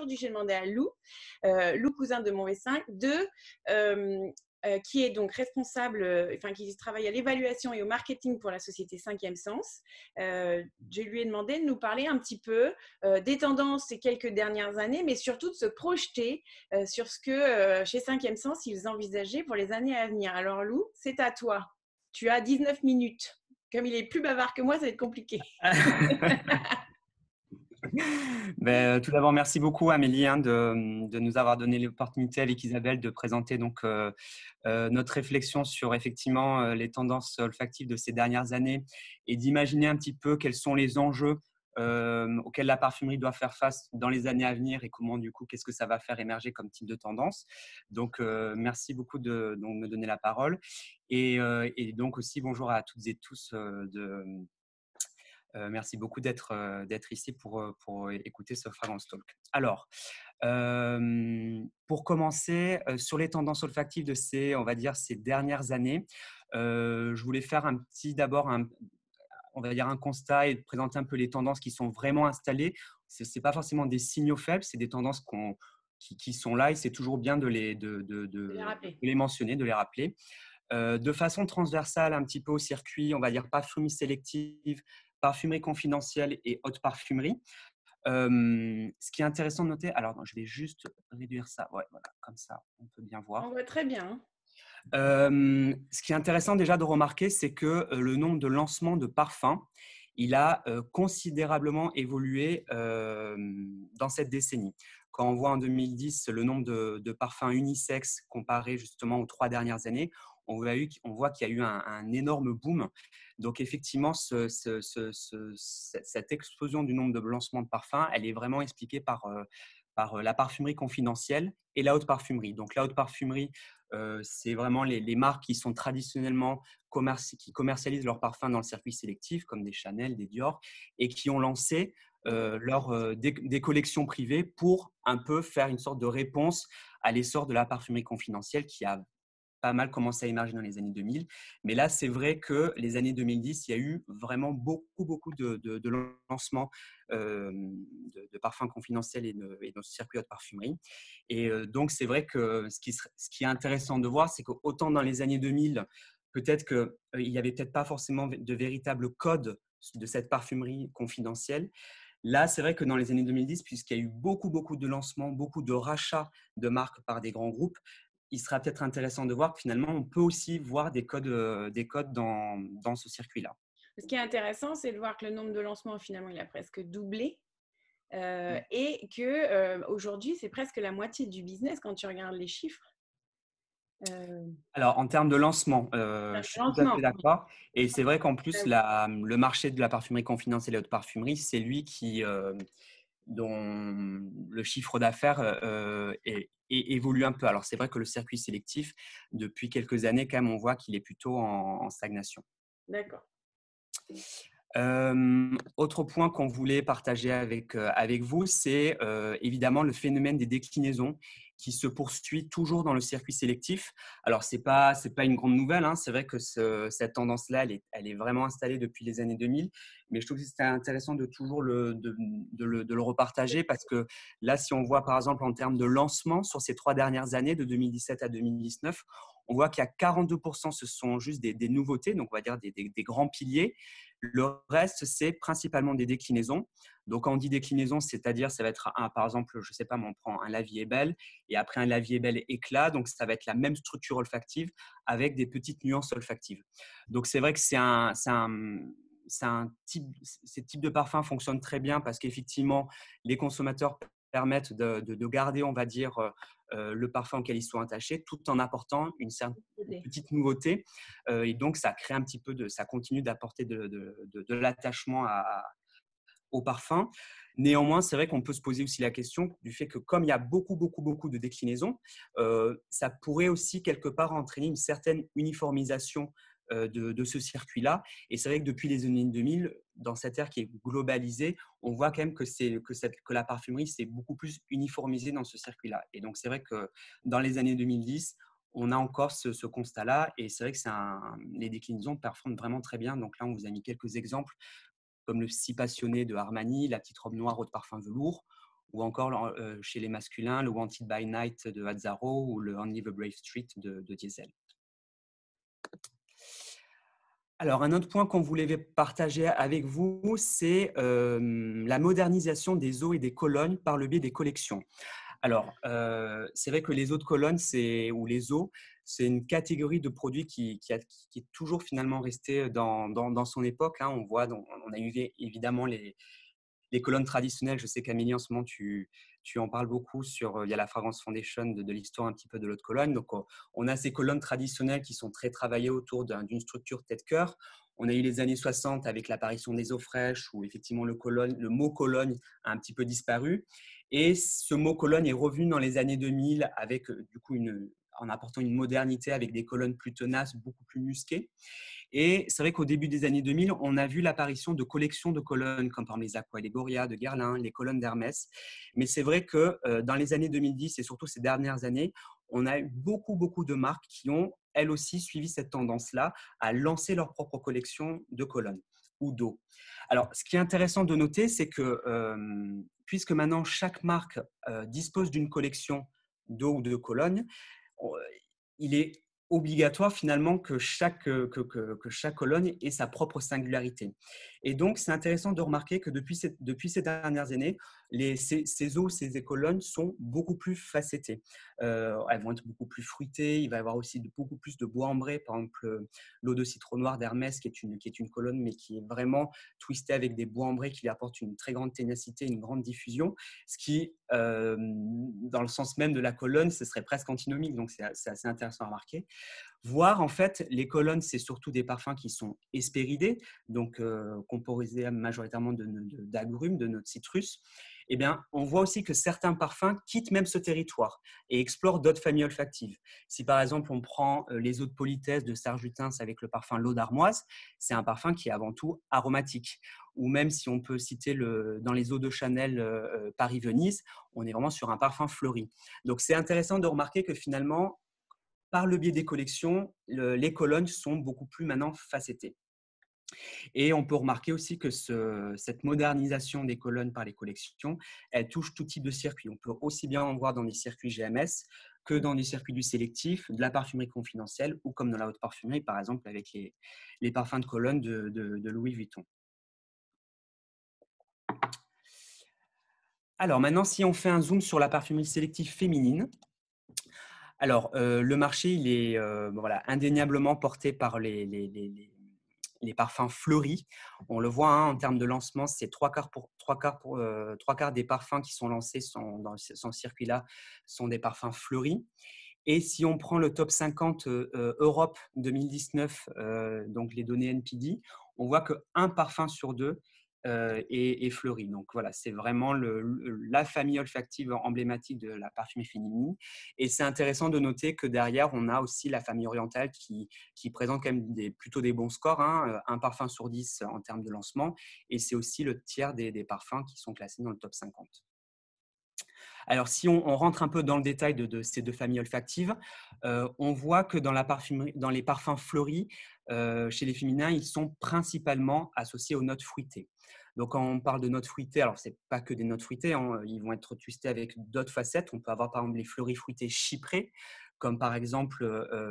aujourd'hui, j'ai demandé à Lou, Lou Cousin de Montvessin, qui est donc responsable, qui travaille à l'évaluation et au marketing pour la société Cinquième Sens. Je lui ai demandé de nous parler un petit peu des tendances ces quelques dernières années, mais surtout de se projeter sur ce que chez Cinquième Sens, ils envisageaient pour les années à venir. Alors Lou, c'est à toi. Tu as 19 minutes. Comme il est plus bavard que moi, ça va être compliqué. Tout d'abord, merci beaucoup Amélie de nous avoir donné l'opportunité avec Isabelle de présenter notre réflexion sur effectivement les tendances olfactives de ces dernières années et d'imaginer un petit peu quels sont les enjeux auxquels la parfumerie doit faire face dans les années à venir et comment du coup, qu'est-ce que ça va faire émerger comme type de tendance. Donc, merci beaucoup de me donner la parole et donc aussi bonjour à toutes et tous merci beaucoup d'être ici pour écouter ce Fragrance Talk. Alors, pour commencer, sur les tendances olfactives de on va dire, ces dernières années, je voulais faire d'abord on va dire un constat et présenter un peu les tendances qui sont vraiment installées. Ce n'est pas forcément des signaux faibles, c'est des tendances qui sont là et c'est toujours bien de les mentionner, de les rappeler. De façon transversale, un petit peu au circuit, on va dire parfumerie sélective, parfumerie confidentielle et haute parfumerie. Ce qui est intéressant de noter, alors non, je vais juste réduire ça, ouais, voilà, comme ça, on peut bien voir. On voit très bien. Ce qui est intéressant déjà de remarquer, c'est que le nombre de lancements de parfums, il a considérablement évolué dans cette décennie. Quand on voit en 2010 le nombre de parfums unisexes comparé justement aux 3 dernières années, on voit qu'il y a eu un énorme boom. Donc effectivement, cette explosion du nombre de lancements de parfums, elle est vraiment expliquée par la parfumerie confidentielle et la haute parfumerie. Donc la haute parfumerie, c'est vraiment les marques qui sont traditionnellement qui commercialisent leurs parfums dans le circuit sélectif, comme des Chanel, des Dior, et qui ont lancé des collections privées pour un peu faire une sorte de réponse à l'essor de la parfumerie confidentielle qui a pas mal commencé à émerger dans les années 2000. Mais là, c'est vrai que les années 2010, il y a eu vraiment beaucoup de lancements de parfums confidentiels et de circuits haute parfumerie. Et donc, c'est vrai que ce qui est intéressant de voir, c'est qu'autant dans les années 2000, peut-être qu'il n'y avait peut-être pas forcément de véritable code de cette parfumerie confidentielle. Là, c'est vrai que dans les années 2010, puisqu'il y a eu beaucoup de lancements, beaucoup de rachats de marques par des grands groupes, il sera peut-être intéressant de voir que finalement, on peut aussi voir des codes dans ce circuit-là. Ce qui est intéressant, c'est de voir que le nombre de lancements, finalement, il a presque doublé. Et qu'aujourd'hui, c'est presque la moitié du business quand tu regardes les chiffres. Alors, en termes de lancement, je suis tout à fait d'accord. Et c'est vrai qu'en plus, le marché de la parfumerie confidentielle et haute parfumerie, c'est lui dont le chiffre d'affaires évolue un peu. Alors, c'est vrai que le circuit sélectif, depuis quelques années, quand même, on voit qu'il est plutôt en stagnation. D'accord. Autre point qu'on voulait partager avec vous, c'est évidemment le phénomène des déclinaisons qui se poursuit toujours dans le circuit sélectif. Alors, ce n'est pas une grande nouvelle, hein. C'est vrai que cette tendance-là, elle est vraiment installée depuis les années 2000, mais je trouve que c'était intéressant de toujours de le repartager parce que là, si on voit par exemple en termes de lancement sur ces 3 dernières années, de 2017 à 2019, on voit qu'il y a 42%, ce sont juste des nouveautés, donc on va dire des grands piliers. Le reste, c'est principalement des déclinaisons. Donc, quand on dit déclinaison, c'est-à-dire, ça va être, par exemple, je ne sais pas, mais on prend un La Vie est belle et après un La Vie est belle éclat. Donc, ça va être la même structure olfactive avec des petites nuances olfactives. Donc, c'est vrai que ces types de parfums fonctionnent très bien parce qu'effectivement, les consommateurs permettent de garder, on va dire, le parfum auquel ils sont attachés, tout en apportant une petite nouveauté. Et donc, ça crée un petit peu ça continue d'apporter de l'attachement au parfum. Néanmoins, c'est vrai qu'on peut se poser aussi la question du fait que comme il y a beaucoup de déclinaisons, ça pourrait aussi quelque part entraîner une certaine uniformisation de ce circuit-là. Et c'est vrai que depuis les années 2000, dans cette ère qui est globalisée, on voit quand même que la parfumerie s'est beaucoup plus uniformisée dans ce circuit-là. Et donc, c'est vrai que dans les années 2010, on a encore ce constat-là. Et c'est vrai que les déclinaisons performent vraiment très bien. Donc là, on vous a mis quelques exemples comme le Si Passionné de Armani, la petite robe noire haute parfum velours, ou encore chez les masculins, le Wanted by Night de Azzaro ou le Only the Brave Street de Diesel. Alors, un autre point qu'on voulait partager avec vous, c'est la modernisation des eaux et des colonnes par le biais des collections. Alors, c'est vrai que les eaux de colonne ou les eaux, c'est une catégorie de produits qui est toujours finalement restée dans son époque. Hein. On a eu évidemment les colonnes traditionnelles. Je sais qu'Amélie, en ce moment, tu en parles beaucoup il y a la Fragrance Foundation de l'histoire un petit peu de l'eau de Cologne. Donc, on a ces colonnes traditionnelles qui sont très travaillées autour d'une structure tête-cœur. On a eu les années 60 avec l'apparition des eaux fraîches où effectivement le mot Cologne a un petit peu disparu. Et ce mot Cologne est revenu dans les années 2000 avec du coup en apportant une modernité avec des colonnes plus tenaces, beaucoup plus musquées. Et c'est vrai qu'au début des années 2000, on a vu l'apparition de collections de colonnes, comme par exemple les Aqua Allegoria de Guerlain, les colonnes d'Hermès. Mais c'est vrai que dans les années 2010 et surtout ces dernières années, on a eu beaucoup de marques qui ont, elles aussi, suivi cette tendance-là à lancer leur propre collection de colonnes ou d'eau. Alors, ce qui est intéressant de noter, c'est que puisque maintenant chaque marque dispose d'une collection d'eau ou de colonnes, il est obligatoire finalement que chaque colonne ait sa propre singularité. Et donc, c'est intéressant de remarquer que depuis ces dernières années, ces eaux, ces colonnes sont beaucoup plus facettées. Elles vont être beaucoup plus fruitées. Il va y avoir aussi beaucoup plus de bois ambré. Par exemple, l'eau de citron noir d'Hermès, qui est une colonne, mais qui est vraiment twistée avec des bois ambrés qui lui apportent une très grande ténacité, une grande diffusion. Ce qui, dans le sens même de la colonne, ce serait presque antinomique. Donc, c'est assez intéressant à remarquer. Voire, en fait, les colonnes, c'est surtout des parfums qui sont hespéridés, donc composés majoritairement d'agrumes, de notes citrus. Eh bien, on voit aussi que certains parfums quittent même ce territoire et explorent d'autres familles olfactives. Si par exemple, on prend les eaux de politesse de Serge Lutens avec le parfum L'eau d'Armoise, c'est un parfum qui est avant tout aromatique. Ou même si on peut citer dans les eaux de Chanel Paris-Venise, on est vraiment sur un parfum fleuri. Donc, c'est intéressant de remarquer que finalement, par le biais des collections, les colonnes sont beaucoup plus maintenant facettées. Et on peut remarquer aussi que cette modernisation des colonnes par les collections, elle touche tout type de circuit. On peut aussi bien en voir dans des circuits GMS que dans des circuits du sélectif, de la parfumerie confidentielle ou comme dans la haute parfumerie, par exemple avec les parfums de colonne de Louis Vuitton. Alors maintenant, si on fait un zoom sur la parfumerie sélective féminine, alors le marché, il est indéniablement porté par les parfums fleuris. On le voit en termes de lancement, c'est trois quarts des parfums qui sont lancés dans ce circuit-là sont des parfums fleuris. Et si on prend le top 50 Europe 2019, donc les données NPD, on voit qu'un parfum sur deux est fleuri. Donc voilà, c'est vraiment la famille olfactive emblématique de la parfumerie féminine. Et c'est intéressant de noter que derrière, on a aussi la famille orientale qui présente quand même plutôt des bons scores, hein, un parfum sur 10 en termes de lancement. Et c'est aussi le tiers des parfums qui sont classés dans le top 50. Alors, si on rentre un peu dans le détail de ces deux familles olfactives, on voit que dans les parfums fleuris, chez les féminins, ils sont principalement associés aux notes fruitées. Donc, quand on parle de notes fruitées, alors ce n'est pas que des notes fruitées, hein, ils vont être twistés avec d'autres facettes. On peut avoir par exemple les fleuris fruités chyprés, comme par exemple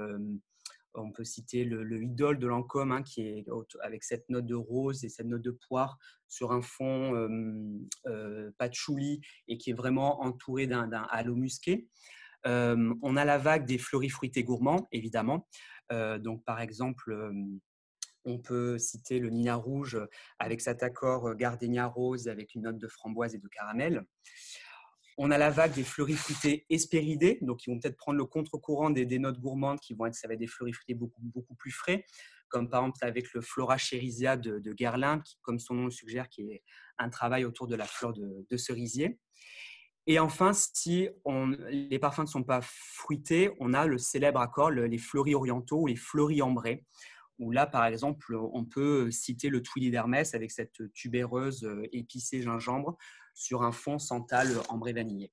on peut citer le Idole de Lancôme, hein, qui est avec cette note de rose et cette note de poire sur un fond patchouli et qui est vraiment entouré d'un halo musqué. On a la vague des fleuris fruités gourmands, évidemment. Donc, par exemple, on peut citer le Nina Rouge avec cet accord gardénia rose avec une note de framboise et de caramel. On a la vague des fleuris fruités hespéridés, donc ils vont peut-être prendre le contre-courant des notes gourmandes qui vont être, ça va être des fleuris fruités beaucoup plus frais, comme par exemple avec le Flora Cherisia de Guerlain, qui, comme son nom le suggère, qui est un travail autour de la fleur de cerisier. Et enfin, si les parfums ne sont pas fruités, on a le célèbre accord, les fleuris orientaux ou les fleuris ambrés, où là, par exemple, on peut citer le Twilly d'Hermès avec cette tubéreuse épicée gingembre sur un fond santal ambré vanillé.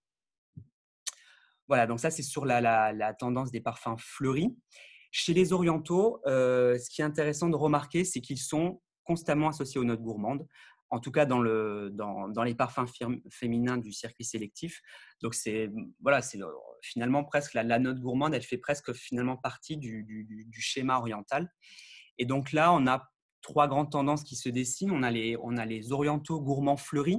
Voilà, donc ça, c'est sur la tendance des parfums fleuris. Chez les orientaux, ce qui est intéressant de remarquer, c'est qu'ils sont constamment associés aux notes gourmandes. en tout cas dans les parfums féminins du circuit sélectif. Donc, voilà, c'est finalement presque la note gourmande, elle fait presque finalement partie du schéma oriental. Et donc là, on a trois grandes tendances qui se dessinent. On a les orientaux gourmands fleuris,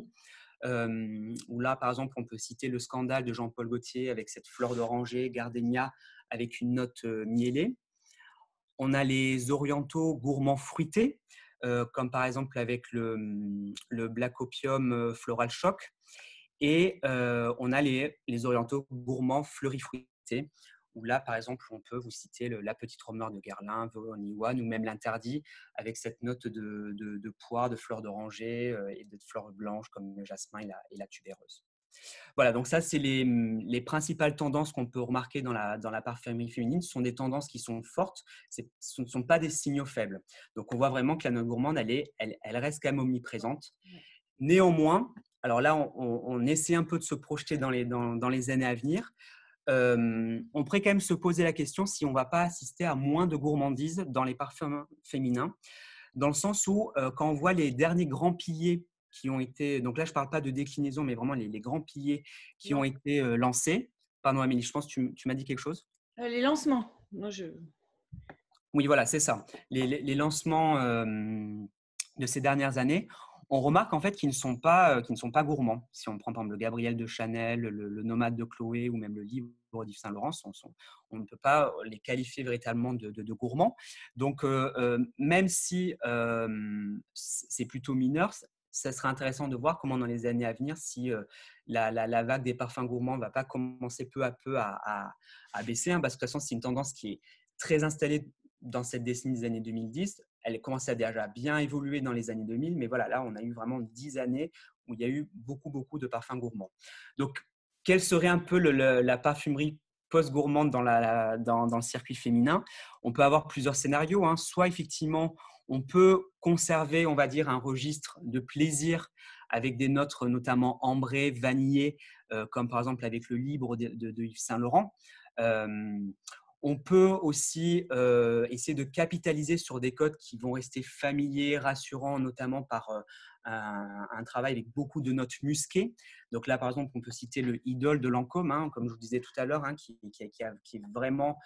où là, par exemple, on peut citer le scandale de Jean-Paul Gaultier avec cette fleur d'oranger, gardénia, avec une note miellée. On a les orientaux gourmands fruités, comme par exemple avec le Black Opium Floral Shock. Et on a les orientaux gourmands fleuris fruités, où là, par exemple, on peut vous citer la petite romeur de Guerlain, Only One, ou même l'interdit, avec cette note de poire, de fleurs d'oranger et de fleurs blanches comme le jasmin et la tubéreuse. Voilà, donc ça, c'est les principales tendances qu'on peut remarquer dans la parfumerie féminine. Ce sont des tendances qui sont fortes, ce ne sont pas des signaux faibles. Donc, on voit vraiment que la note gourmande, elle reste quand même omniprésente. Néanmoins, alors là, on essaie un peu de se projeter dans les années à venir. On pourrait quand même se poser la question si on ne va pas assister à moins de gourmandise dans les parfums féminins, dans le sens où, quand on voit les derniers grands piliers qui ont été, donc là, je ne parle pas de déclinaison, mais vraiment les grands piliers qui ont été lancés. Pardon, Amélie, je pense que tu m'as dit quelque chose. Les lancements. Oui, voilà, c'est ça. Les lancements de ces dernières années, on remarque en fait qu'ils ne sont pas gourmands. Si on prend par exemple le Gabriel de Chanel, le Nomade de Chloé ou même le livre d'Yves Saint Laurent, on ne peut pas les qualifier véritablement de gourmands. Donc, même si c'est plutôt mineur, ça serait intéressant de voir comment dans les années à venir, si la vague des parfums gourmands ne va pas commencer peu à peu à baisser, hein, parce que de toute façon, c'est une tendance qui est très installée dans cette décennie des années 2010. Elle commençait à déjà bien évoluer dans les années 2000, mais voilà, là, on a eu vraiment 10 années où il y a eu beaucoup, beaucoup de parfums gourmands. Donc, quelle serait un peu la parfumerie post-gourmande dans le circuit féminin? On peut avoir plusieurs scénarios, hein. Soit, effectivement, on peut conserver, on va dire, un registre de plaisir avec des notes notamment ambrées, vanillées, comme par exemple avec le Libre de Yves Saint Laurent. On peut aussi essayer de capitaliser sur des codes qui vont rester familiers, rassurants, notamment par un travail avec beaucoup de notes musquées. Donc là, par exemple, on peut citer le Idole de Lancôme, hein, comme je vous disais tout à l'heure, hein, qui est vraiment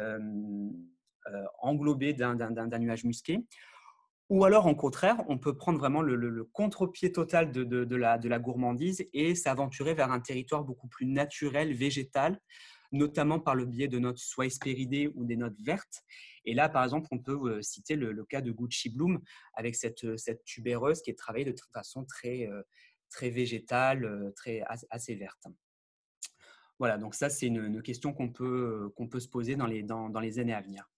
englobé d'un nuage musqué. Ou alors, au contraire, on peut prendre vraiment le contre-pied total de la gourmandise et s'aventurer vers un territoire beaucoup plus naturel, végétal, notamment par le biais de notes soit hespéridées ou des notes vertes. Et là, par exemple, on peut citer le cas de Gucci Bloom avec cette tubéreuse qui est travaillée de façon très, très végétale, assez verte. Voilà, donc ça, c'est une question qu'on peut se poser dans les années à venir.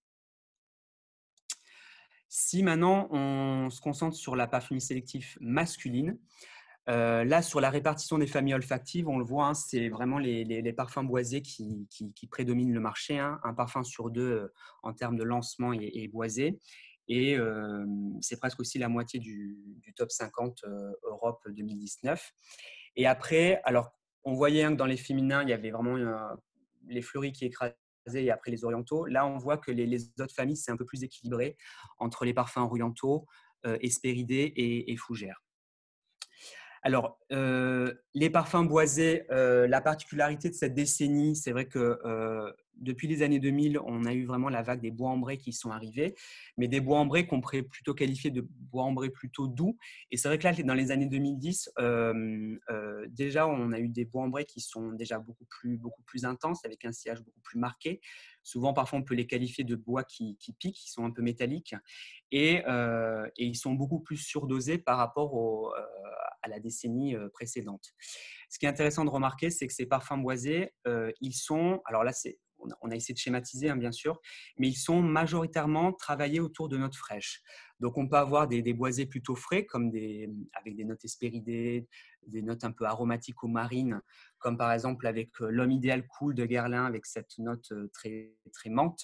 Si maintenant, on se concentre sur la parfumerie sélective masculine, là, sur la répartition des familles olfactives, on le voit, hein, c'est vraiment les parfums boisés qui prédominent le marché. Hein, un parfum sur deux en termes de lancement est boisé. Et c'est presque aussi la moitié du top 50 Europe 2019. Et après, alors, on voyait hein, que dans les féminins, il y avait vraiment les fleuris qui écrasaient et après les orientaux. Là, on voit que les autres familles, c'est un peu plus équilibré entre les parfums orientaux, hespéridés et fougères. Alors, les parfums boisés, la particularité de cette décennie, c'est vrai que depuis les années 2000, on a eu vraiment la vague des bois ambrés qui sont arrivés, mais des bois ambrés qu'on pourrait plutôt qualifier de bois ambrés plutôt doux. Et c'est vrai que là, dans les années 2010, déjà, on a eu des bois ambrés qui sont déjà beaucoup plus intenses, avec un sillage beaucoup plus marqué. Souvent, parfois, on peut les qualifier de bois qui piquent, qui sont un peu métalliques. Et ils sont beaucoup plus surdosés par rapport à la décennie précédente. Ce qui est intéressant de remarquer, c'est que ces parfums boisés, ils sont, alors là, on a essayé de schématiser, hein, bien sûr, mais ils sont majoritairement travaillés autour de notes fraîches. Donc, on peut avoir des boisés plutôt frais, avec des notes hespéridées, des notes un peu aromatiques ou marines, comme par exemple avec l'Homme idéal cool de Guerlain, avec cette note très, très menthe.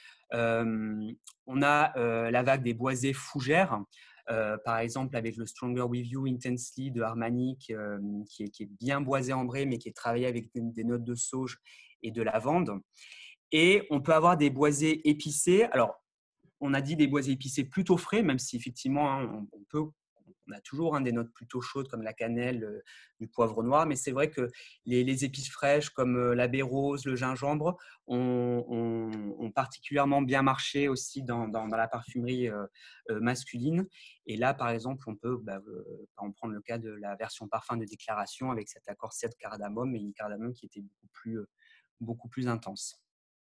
On a la vague des boisés fougères, par exemple avec le Stronger With You Intensely de Armani, qui est bien boisé ambré, mais qui est travaillé avec des notes de sauge et de lavande. Et on peut avoir des boisés épicés. Alors, on a dit des boisés épicés plutôt frais, même si effectivement, hein, on on a toujours des notes plutôt chaudes comme la cannelle, du poivre noir, mais c'est vrai que les épices fraîches comme la baie rose, le gingembre ont particulièrement bien marché aussi dans la parfumerie masculine. Et là, par exemple, on peut prendre le cas de la version parfum de déclaration avec cet accord 7 cardamome et une cardamome qui était beaucoup plus intense.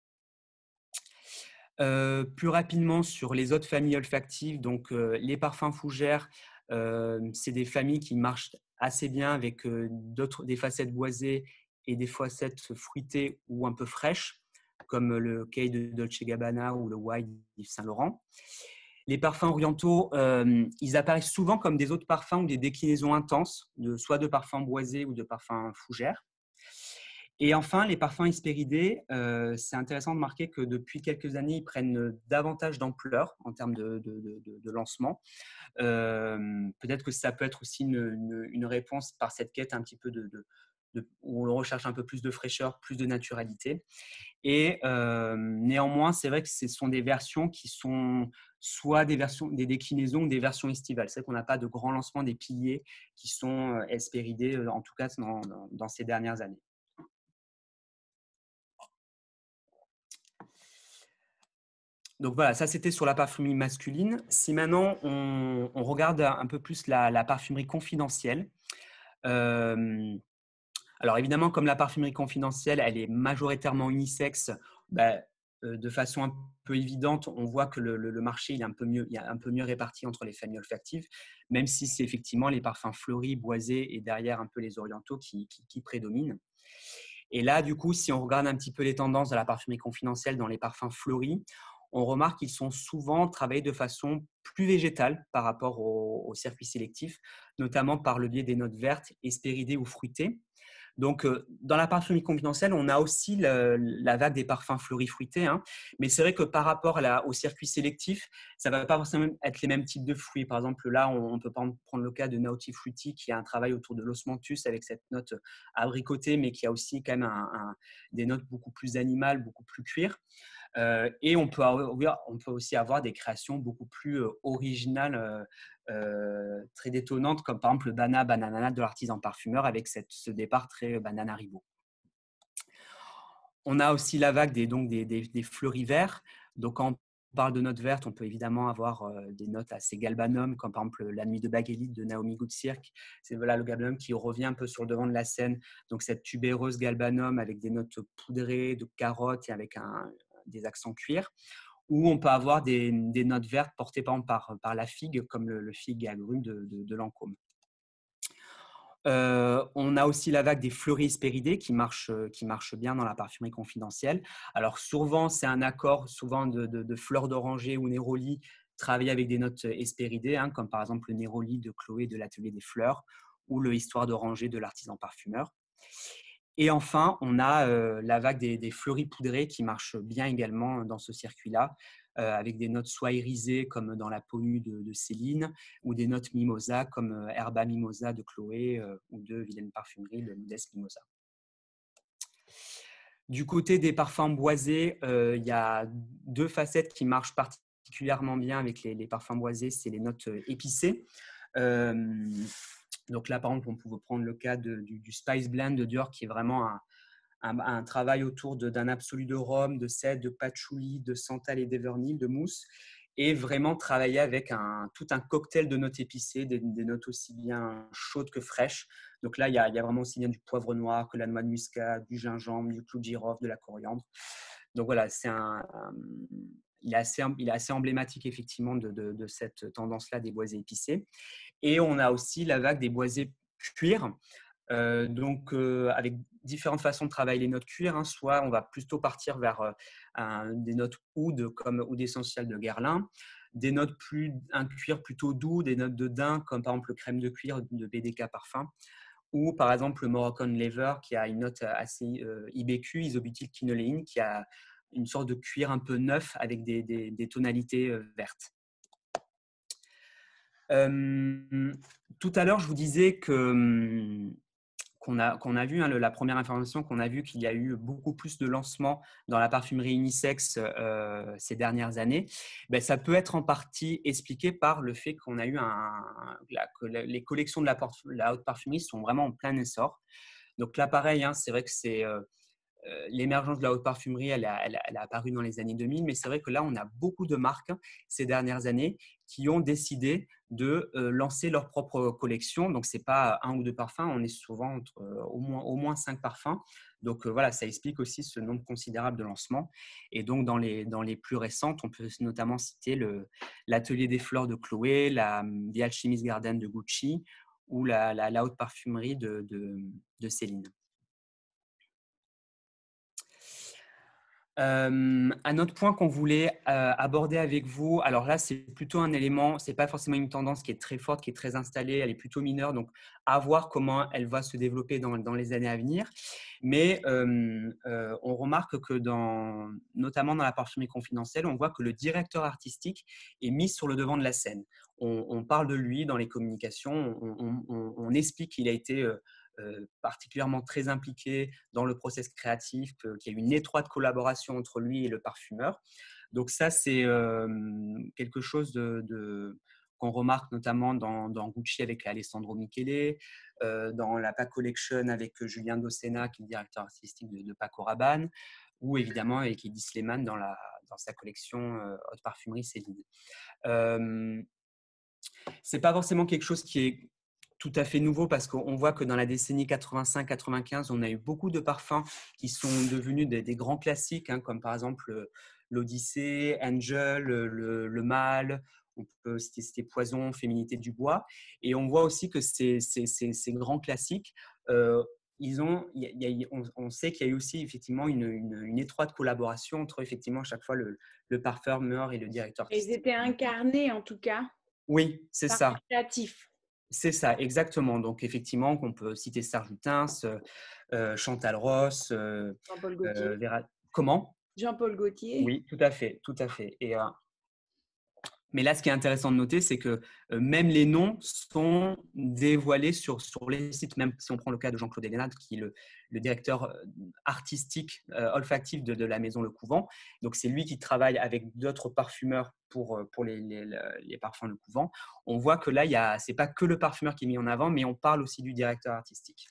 Plus rapidement sur les autres familles olfactives, donc les parfums fougères, c'est des familles qui marchent assez bien avec des facettes boisées et des facettes fruitées ou un peu fraîches, comme le Kay de Dolce Gabbana ou le White d'Yves Saint Laurent. Les parfums orientaux, ils apparaissent souvent comme des autres parfums ou des déclinaisons intenses, soit de parfums boisés ou de parfums fougères. Et enfin, les parfums hespéridés, c'est intéressant de remarquer que depuis quelques années, ils prennent davantage d'ampleur en termes de lancement. Peut-être que ça peut être aussi une réponse par cette quête un petit peu où on recherche un peu plus de fraîcheur, plus de naturalité. Et néanmoins, c'est vrai que ce sont des versions qui sont soit des déclinaisons ou des versions estivales. C'est vrai qu'on n'a pas de grands lancements des piliers qui sont hespéridés, en tout cas dans ces dernières années. Donc voilà, ça c'était sur la parfumerie masculine. Si maintenant on regarde un peu plus la parfumerie confidentielle, alors évidemment, comme la parfumerie confidentielle, elle est majoritairement unisexe, de façon un peu évidente, on voit que le marché il est un peu mieux réparti entre les familles olfactives, même si c'est effectivement les parfums fleuris, boisés et derrière un peu les orientaux qui prédominent. Et là, du coup, si on regarde un petit peu les tendances de la parfumerie confidentielle dans les parfums fleuris, on remarque qu'ils sont souvent travaillés de façon plus végétale par rapport au circuit sélectif, notamment par le biais des notes vertes, hespéridées ou fruitées. Donc, dans la parfumerie confidentielle, on a aussi la vague des parfums fleuris fruités, hein, mais c'est vrai que par rapport au circuit sélectif, ça ne va pas forcément être les mêmes types de fruits. Par exemple, là, on peut prendre le cas de Naughty Fruity, qui a un travail autour de l'osmanthus avec cette note abricotée, mais qui a aussi quand même des notes beaucoup plus animales, beaucoup plus cuir. Et on peut aussi avoir des créations beaucoup plus originales, très détonnantes, comme par exemple le Banana de l'artisan parfumeur avec ce départ très banana ribot. On a aussi la vague des fleuris verts. Donc, quand on parle de notes vertes, on peut évidemment avoir des notes assez galbanum, comme par exemple La Nuit de Baguelite de Naomi Gutschirk. C'est le galbanum qui revient un peu sur le devant de la scène. Donc, cette tubéreuse galbanum avec des notes poudrées, de carottes et avec des accents cuir. Ou on peut avoir des notes vertes portées par exemple par la figue, comme le figue agrume de Lancôme. On a aussi la vague des fleuris hespéridés qui marche bien dans la parfumerie confidentielle. Alors souvent, c'est un accord souvent de fleurs d'oranger ou néroli travaillé avec des notes hespéridées, hein, comme par exemple le néroli de Chloé de l'Atelier des Fleurs ou le Histoire d'oranger de l'artisan parfumeur. Et enfin, on a la vague des fleuris poudrés qui marche bien également dans ce circuit-là, avec des notes soit irisées comme dans la peau nue de Céline, ou des notes mimosa comme Herba Mimosa de Chloé ou de Vilaine Parfumerie, le Modeste Mimosa. Du côté des parfums boisés, il y a deux facettes qui marchent particulièrement bien avec les parfums boisés, c'est les notes épicées. Donc là, par exemple, on pouvait prendre le cas du Spice Blend de Dior, qui est vraiment un travail autour d'un absolu de rhum, de cèdre, de patchouli, de santal et d'evernil, de mousse, et vraiment travailler avec tout un cocktail de notes épicées, des notes aussi bien chaudes que fraîches. Donc là, il y a vraiment aussi bien du poivre noir que la noix de muscade, du gingembre, du clou de girofle, de la coriandre. Donc voilà, il est assez emblématique effectivement de cette tendance-là des boisés épicés. Et on a aussi la vague des boisés cuir. Avec différentes façons de travailler les notes cuir, hein. Soit on va plutôt partir vers des notes oud comme oud essentiel de Guerlain, un cuir plutôt doux, des notes de daim comme par exemple le crème de cuir de BDK Parfum, ou par exemple le Moroccan Leather qui a une note assez IBQ, isobutylquinoléine, qui a une sorte de cuir un peu neuf avec des tonalités vertes. Tout à l'heure, je vous disais qu'on a vu, hein, la première information qu'on a vue, qu'il y a eu beaucoup plus de lancements dans la parfumerie unisexe ces dernières années, ben, ça peut être en partie expliqué par le fait qu'on a eu que les collections de la haute parfumerie sont vraiment en plein essor. Donc là, pareil, hein, c'est vrai que c'est l'émergence de la haute parfumerie, elle a apparu dans les années 2000, mais c'est vrai que là, on a beaucoup de marques ces dernières années qui ont décidé de lancer leur propre collection. Donc, ce n'est pas un ou deux parfums, on est souvent entre au moins 5 parfums. Donc, voilà, ça explique aussi ce nombre considérable de lancements. Et donc, dans les plus récentes, on peut notamment citer l'Atelier des Fleurs de Chloé, The Alchemist Garden de Gucci ou la haute parfumerie de Céline. Un autre point qu'on voulait aborder avec vous, alors là, c'est plutôt un élément, ce n'est pas forcément une tendance qui est très forte, qui est très installée, elle est plutôt mineure, donc à voir comment elle va se développer dans les années à venir. Mais on remarque que notamment dans la parfumerie confidentielle, on voit que le directeur artistique est mis sur le devant de la scène. On parle de lui dans les communications, on explique qu'il a été particulièrement très impliqué dans le process créatif, qu'il y a eu une étroite collaboration entre lui et le parfumeur. Donc ça, c'est quelque chose qu'on remarque notamment dans Gucci avec Alessandro Michele, dans la Paco Collection avec Julien Dossena, qui est le directeur artistique de Paco Rabanne, ou évidemment avec Eddie Sleiman dans sa collection haute parfumerie Céline. C'est pas forcément quelque chose qui est tout à fait nouveau parce qu'on voit que dans la décennie 85-95, on a eu beaucoup de parfums qui sont devenus des grands classiques, hein, comme par exemple l'Odyssée, Angel, le Mâle, on peut citer Poison, Féminité du bois. Et on voit aussi que ces grands classiques, on sait qu'il y a eu aussi effectivement une étroite collaboration entre effectivement à chaque fois le parfumeur et le directeur artistique. Ils étaient incarnés en tout cas. Oui, c'est ça. Créatif. C'est ça, exactement. Donc, effectivement, on peut citer Serge Lutens, Chantal Ross, Jean-Paul Gaultier. Comment? Jean-Paul Gaultier. Oui, tout à fait, tout à fait. Mais là, ce qui est intéressant de noter, c'est que même les noms sont dévoilés sur les sites. Même si on prend le cas de Jean-Claude Hélénat, qui est le directeur artistique olfactif de la maison Le Couvent. Donc, c'est lui qui travaille avec d'autres parfumeurs pour les parfums Le Couvent. On voit que là, ce n'est pas que le parfumeur qui est mis en avant, mais on parle aussi du directeur artistique.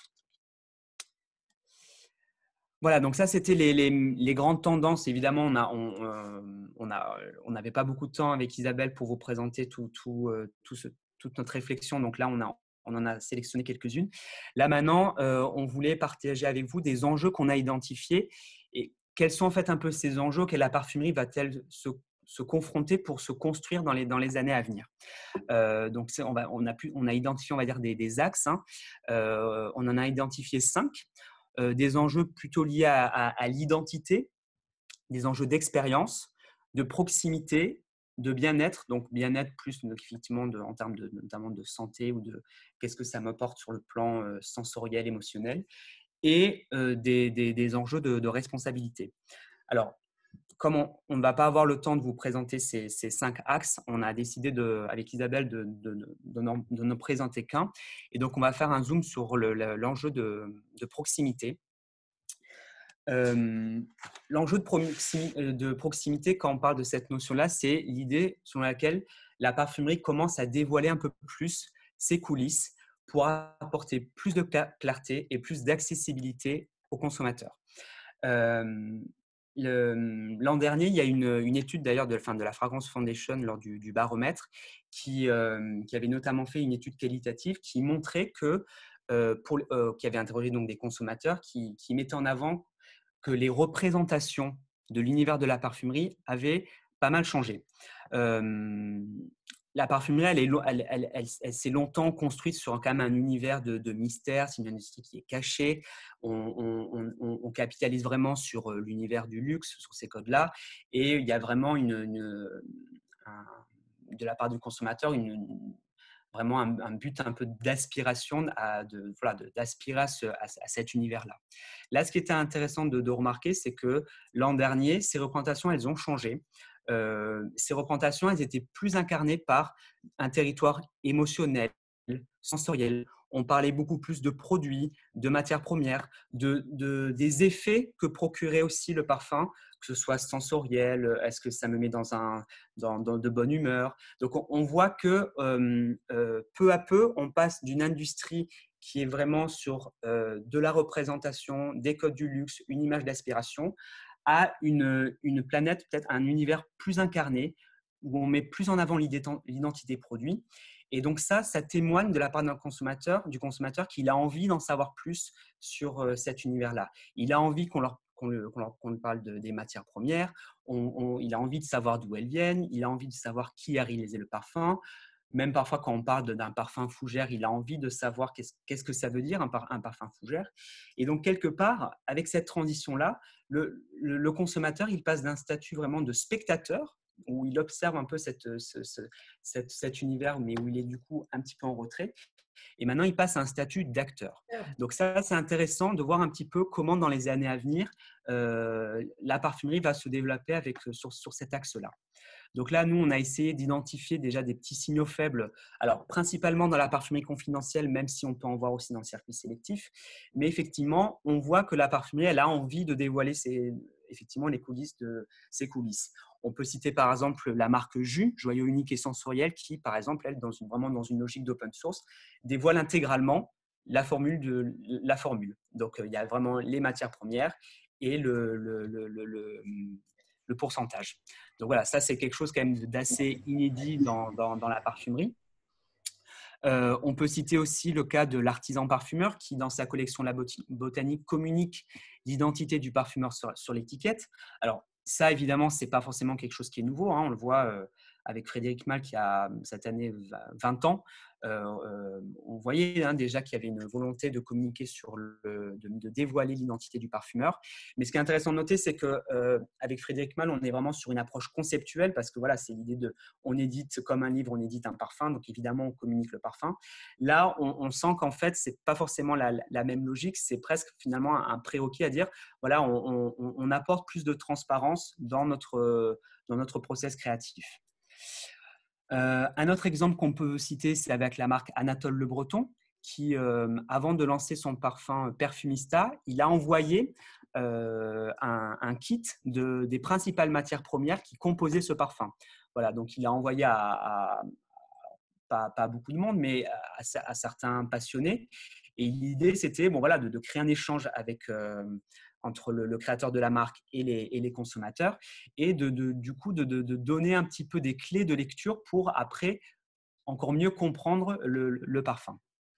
Voilà, donc ça, c'était les grandes tendances. Évidemment, on n'avait pas beaucoup de temps avec Isabelle pour vous présenter toute notre réflexion. Donc là, on en a sélectionné quelques-unes. Là, maintenant, on voulait partager avec vous des enjeux qu'on a identifiés. Et quels sont en fait un peu ces enjeux que la parfumerie va-t-elle se confronter pour se construire dans les années à venir. Donc, on a identifié, on va dire, des axes. Hein. On en a identifié 5. Des enjeux plutôt liés à l'identité, des enjeux d'expérience, de proximité, de bien-être, donc bien-être plus effectivement en termes notamment de santé ou de qu'est-ce que ça m'apporte sur le plan sensoriel, émotionnel, et des enjeux de responsabilité. Alors, comme on ne va pas avoir le temps de vous présenter ces 5 axes, on a décidé avec Isabelle de ne présenter qu'un. Et donc, on va faire un zoom sur l'enjeu de proximité. L'enjeu de proximité, quand on parle de cette notion-là, c'est l'idée selon laquelle la parfumerie commence à dévoiler un peu plus ses coulisses pour apporter plus de clarté et plus d'accessibilité aux consommateurs. L'an dernier, il y a une étude d'ailleurs de la Fragrance Foundation lors du baromètre qui avait notamment fait une étude qualitative qui montrait qui avait interrogé donc des consommateurs qui mettaient en avant que les représentations de l'univers de la parfumerie avaient pas mal changé. La parfumerie, elle s'est longtemps construite sur quand même un univers de mystère. C'est une industrie qui est cachée. On capitalise vraiment sur l'univers du luxe, sur ces codes-là. Et il y a vraiment de la part du consommateur vraiment un but un peu d'aspiration, d'aspirer à cet univers-là. Là, ce qui était intéressant de remarquer, c'est que l'an dernier, ces représentations, elles ont changé. Ces représentations, elles étaient plus incarnées par un territoire émotionnel, sensoriel. on parlait beaucoup plus de produits, de matières premières, des effets que procurait aussi le parfum, que ce soit sensoriel, est-ce que ça me met dans de bonne humeur. Donc, on voit que peu à peu, on passe d'une industrie qui est vraiment sur de la représentation, des codes du luxe, une image d'aspiration, à une planète, peut-être un univers plus incarné, où on met plus en avant l'identité produit. Et donc ça témoigne de la part du consommateur qu'il a envie d'en savoir plus sur cet univers-là. Il a envie qu'on lui parle des matières premières, il a envie de savoir d'où elles viennent, il a envie de savoir qui a réalisé le parfum. Même parfois, quand on parle d'un parfum fougère, il a envie de savoir qu'est-ce que ça veut dire, un parfum fougère. Et donc, quelque part, avec cette transition-là, le consommateur, il passe d'un statut vraiment de spectateur, où il observe un peu cet univers, mais où il est du coup un petit peu en retrait. Et maintenant, il passe à un statut d'acteur. Donc ça, c'est intéressant de voir un petit peu comment, dans les années à venir, la parfumerie va se développer sur cet axe-là. Donc là, nous, on a essayé d'identifier déjà des petits signaux faibles, alors principalement dans la parfumerie confidentielle, même si on peut en voir aussi dans le circuit sélectif. Mais effectivement, on voit que la parfumerie, elle a envie de dévoiler effectivement les coulisses de ses coulisses. On peut citer par exemple la marque Jus, joyau unique et sensoriel, qui par exemple, elle, vraiment dans une logique d'open source, dévoile intégralement la formule. Donc, il y a vraiment les matières premières et le pourcentage. Donc voilà, ça c'est quelque chose quand même d'assez inédit dans la parfumerie. On peut citer aussi le cas de l'artisan parfumeur qui, dans sa collection La Botanique, communique l'identité du parfumeur sur l'étiquette. Alors ça, évidemment, ce n'est pas forcément quelque chose qui est nouveau, hein. On le voit avec Frédéric Malle qui a cette année 20 ans. On voyait déjà qu'il y avait une volonté de communiquer de dévoiler l'identité du parfumeur. Mais ce qui est intéressant de noter, c'est qu'avec Frédéric Malle, on est vraiment sur une approche conceptuelle parce que voilà, c'est l'idée on édite comme un livre, on édite un parfum, donc évidemment, on communique le parfum. Là, on sent qu'en fait, ce n'est pas forcément la même logique, c'est presque finalement un prérequis à dire, voilà, on apporte plus de transparence dans notre process créatif. Un autre exemple qu'on peut citer, c'est avec la marque Anatole Le Breton, qui, avant de lancer son parfum Perfumista, il a envoyé un kit des principales matières premières qui composaient ce parfum. Voilà, donc il a envoyé pas beaucoup de monde, mais à certains passionnés. Et l'idée, c'était de créer un échange entre le créateur de la marque et les consommateurs et du coup de donner un petit peu des clés de lecture pour après encore mieux comprendre le parfum.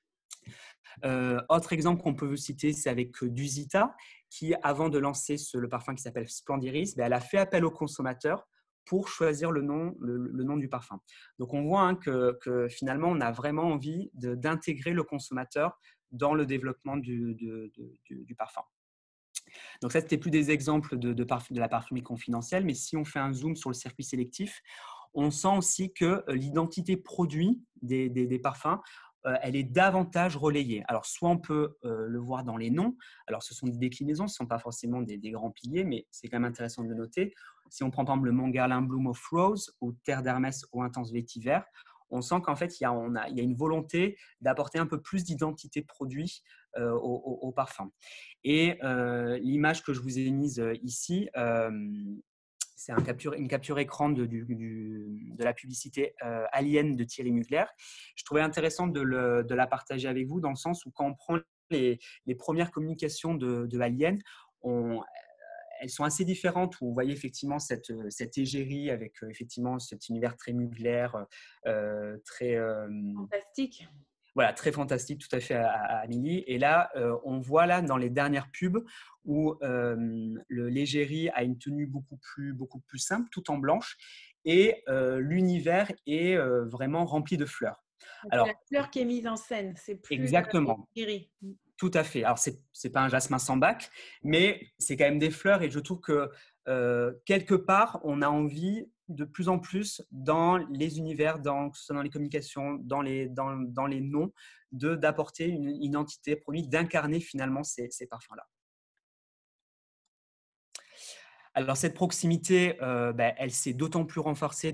Autre exemple qu'on peut citer, c'est avec Dusita qui, avant de lancer le parfum qui s'appelle Splendiris, elle a fait appel aux consommateurs pour choisir le nom du parfum. Donc, on voit que finalement, on a vraiment envie d'intégrer le consommateur dans le développement du parfum. Donc ça, c'était plus des exemples de la parfumerie confidentielle, mais si on fait un zoom sur le circuit sélectif, on sent aussi que l'identité produit des parfums, elle est davantage relayée. Alors, soit on peut le voir dans les noms. Alors, ce sont des déclinaisons, ce ne sont pas forcément des grands piliers, mais c'est quand même intéressant de le noter. Si on prend par exemple le Montguerlain Bloom of Rose ou Terre d'Hermès Eau Intense Vétiver, on sent qu'en fait, il y a une volonté d'apporter un peu plus d'identité produit au parfum. Et l'image que je vous ai mise ici, c'est une capture écran de la publicité Alien de Thierry Mugler. Je trouvais intéressant de la partager avec vous dans le sens où quand on prend les premières communications de Alien, elles sont assez différentes où vous voyez effectivement cette égérie avec effectivement cet univers très Mugler, très fantastique. Voilà, très fantastique, tout à fait à Amélie. Et là, on voit là dans les dernières pubs où l'égérie a une tenue beaucoup plus simple, tout en blanche, et l'univers est vraiment rempli de fleurs. Alors, c'est la fleur qui est mise en scène, c'est plus exactement. égérie. Tout à fait. Alors, c'est pas un jasmin sans bac, mais c'est quand même des fleurs et je trouve que quelque part, on a envie de plus en plus dans les univers, que ce soit dans les communications, dans les noms, d'apporter une identité produit, d'incarner finalement ces parfums-là. Alors cette proximité, elle s'est d'autant plus renforcée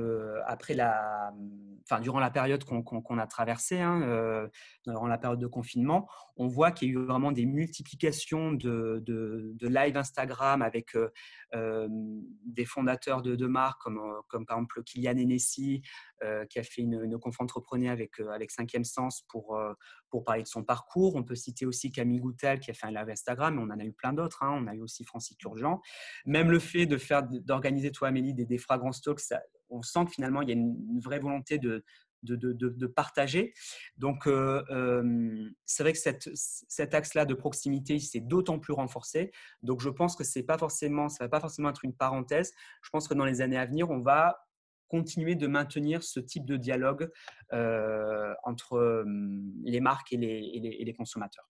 durant la période qu'on a traversée, hein, durant la période de confinement. On voit qu'il y a eu vraiment des multiplications de live Instagram avec des fondateurs de marques comme par exemple Kylian Hennessy, qui a fait une conférence entrepreneur avec Cinquième Sens pour parler de son parcours. On peut citer aussi Camille Goutal qui a fait un live Instagram, mais on en a eu plein d'autres, hein. On a eu aussi Francis Turgeon. Même le fait d'organiser, toi Amélie, des Fragrance Talks, on sent que finalement il y a une vraie volonté de partager. Donc, c'est vrai que cet axe-là de proximité, il s'est d'autant plus renforcé. Donc, je pense que ça va pas forcément être une parenthèse. Je pense que dans les années à venir, on va continuer de maintenir ce type de dialogue entre les marques et les consommateurs.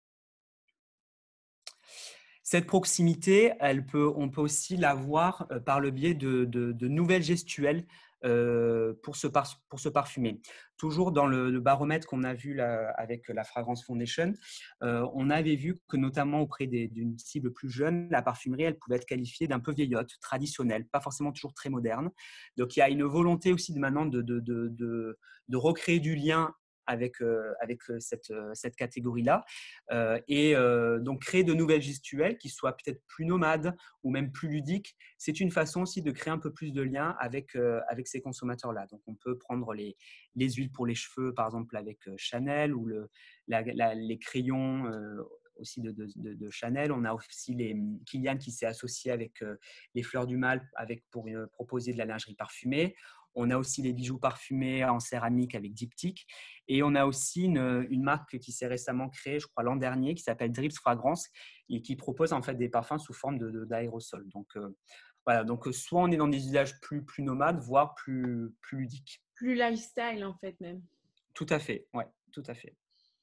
Cette proximité, on peut aussi l'avoir par le biais de nouvelles gestuelles pour se parfumer. Toujours dans le baromètre qu'on a vu là, avec la Fragrance Foundation, on avait vu que notamment auprès d'une cible plus jeune, la parfumerie, elle pouvait être qualifiée d'un peu vieillotte, traditionnelle, pas forcément toujours très moderne. Donc il y a une volonté aussi maintenant de recréer du lien avec cette catégorie-là. Donc, créer de nouvelles gestuelles qui soient peut-être plus nomades ou même plus ludiques, c'est une façon aussi de créer un peu plus de lien avec ces consommateurs-là. Donc, on peut prendre les huiles pour les cheveux, par exemple, avec Chanel ou les crayons aussi de Chanel. On a aussi Kilian qui s'est associé avec les Fleurs du Mal pour proposer de la lingerie parfumée. On a aussi les bijoux parfumés en céramique avec diptyque. Et on a aussi une marque qui s'est récemment créée, je crois l'an dernier, qui s'appelle Drips Fragrance et qui propose en fait des parfums sous forme d'aérosol. Donc, voilà. Donc, soit on est dans des usages plus nomades, voire plus ludiques. Plus lifestyle, en fait, même. Tout à fait, ouais, tout à fait.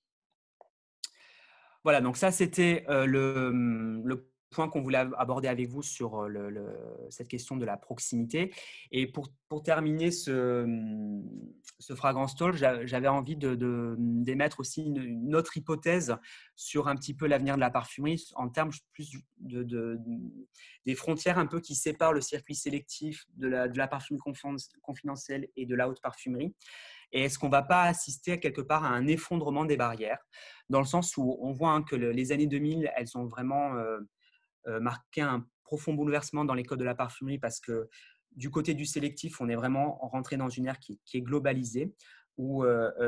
Voilà, donc ça, c'était le point qu'on voulait aborder avec vous sur cette question de la proximité. Et pour terminer ce Fragrance Talk, j'avais envie d'émettre aussi une autre hypothèse sur un petit peu l'avenir de la parfumerie en termes plus des frontières un peu qui séparent le circuit sélectif de la parfumerie confidentielle et de la haute parfumerie. Et est-ce qu'on ne va pas assister quelque part à un effondrement des barrières, dans le sens où on voit que les années 2000, elles ont vraiment marqué un profond bouleversement dans les codes de la parfumerie parce que du côté du sélectif, on est vraiment rentré dans une ère qui est globalisée, où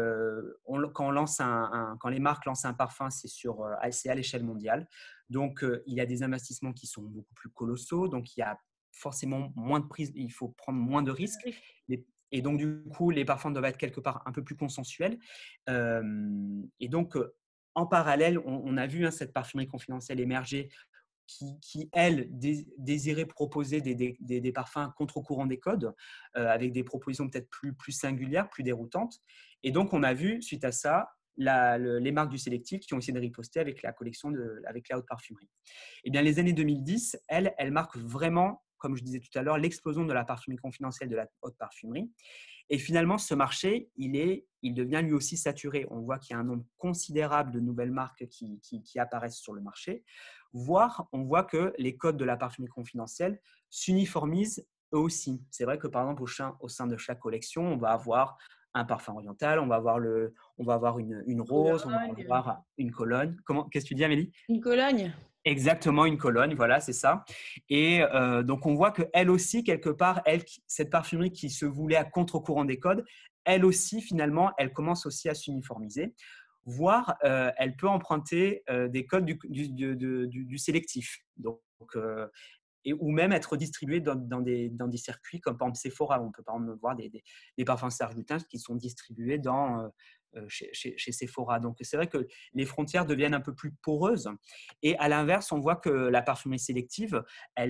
quand les marques lancent un parfum, c'est à l'échelle mondiale. Donc, il y a des investissements qui sont beaucoup plus colossaux, donc il y a forcément moins de prise, il faut prendre moins de risques. Et donc, du coup, les parfums doivent être quelque part un peu plus consensuels. Et donc, en parallèle, on a vu cette parfumerie confidentielle émerger qui elle, désirait proposer des parfums contre-courant des codes, avec des propositions peut-être plus singulières, plus déroutantes. Et donc, on a vu, suite à ça, les marques du sélectif qui ont essayé de riposter avec la collection avec la haute parfumerie. Et bien, les années 2010, elles marquent vraiment, comme je disais tout à l'heure, l'explosion de la parfumerie confidentielle, de la haute parfumerie. Et finalement, ce marché, il devient lui aussi saturé. On voit qu'il y a un nombre considérable de nouvelles marques qui apparaissent sur le marché, voire on voit que les codes de la parfumerie confidentielle s'uniformisent eux aussi. C'est vrai que par exemple, au sein de chaque collection, on va avoir un parfum oriental, on va avoir une rose, on va avoir une cologne. Qu'est-ce que tu dis, Amélie? Une Cologne. Exactement, une Cologne, voilà, c'est ça. Et donc, on voit qu'elle aussi, quelque part, cette parfumerie qui se voulait à contre-courant des codes, elle aussi, finalement, elle commence aussi à s'uniformiser, voire elle peut emprunter des codes du sélectif. Donc, ou même être distribuée dans des circuits comme par exemple Sephora, où on peut par exemple voir des parfums Serge Lutens qui sont distribués chez Sephora. Donc, c'est vrai que les frontières deviennent un peu plus poreuses. Et à l'inverse, on voit que la parfumerie sélective,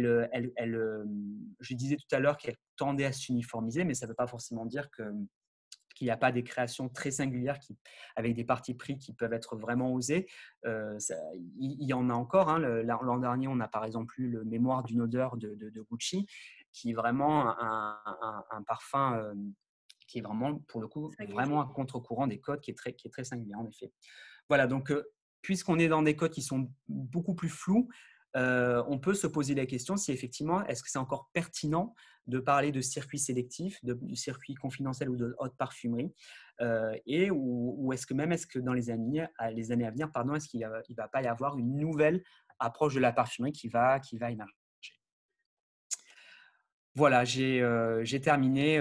je disais tout à l'heure qu'elle tendait à s'uniformiser, mais ça ne veut pas forcément dire qu'il n'y a pas des créations très singulières avec des partis pris qui peuvent être vraiment osés. Il y en a encore. Hein. L'an dernier, on a par exemple eu le Mémoire d'une odeur de Gucci, qui est vraiment un parfum qui est vraiment, pour le coup, vraiment un contre-courant des codes qui est très singulier, en effet. Voilà, donc puisqu'on est dans des codes qui sont beaucoup plus flous, on peut se poser la question si effectivement, est-ce que c'est encore pertinent de parler de circuits sélectifs, de circuits confidentiels ou de haute parfumerie, ou est-ce que dans les années à venir, pardon, est-ce qu'il ne va pas y avoir une nouvelle approche de la parfumerie qui va émerger. Voilà, j'ai terminé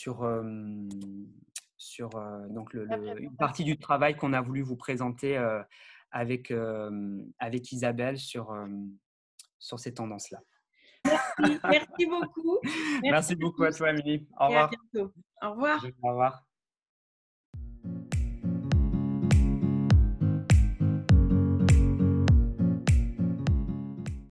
sur donc La une partie présentation. du travail qu'on a voulu vous présenter avec Isabelle sur ces tendances-là. Merci beaucoup. Merci Merci à beaucoup à tous toi, Amélie. Au et à revoir. bientôt. Au revoir. Au revoir.